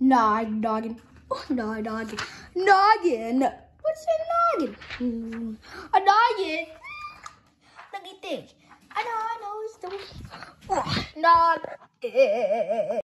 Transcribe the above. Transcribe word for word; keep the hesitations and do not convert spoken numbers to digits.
Nog, noggin. Oh, no, noggin. Noggin. What's a noggin? Hmm. A noggin. Let me think. I know, I know. It's the oh, noggin.